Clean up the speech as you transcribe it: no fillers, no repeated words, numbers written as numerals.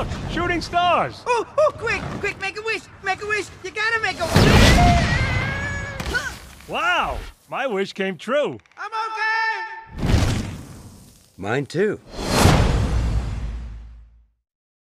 out! Shooting stars! Oh, oh, quick, quick, make a wish, make a wish. You gotta make a wish. Wow, my wish came true. I'm okay. Mine too.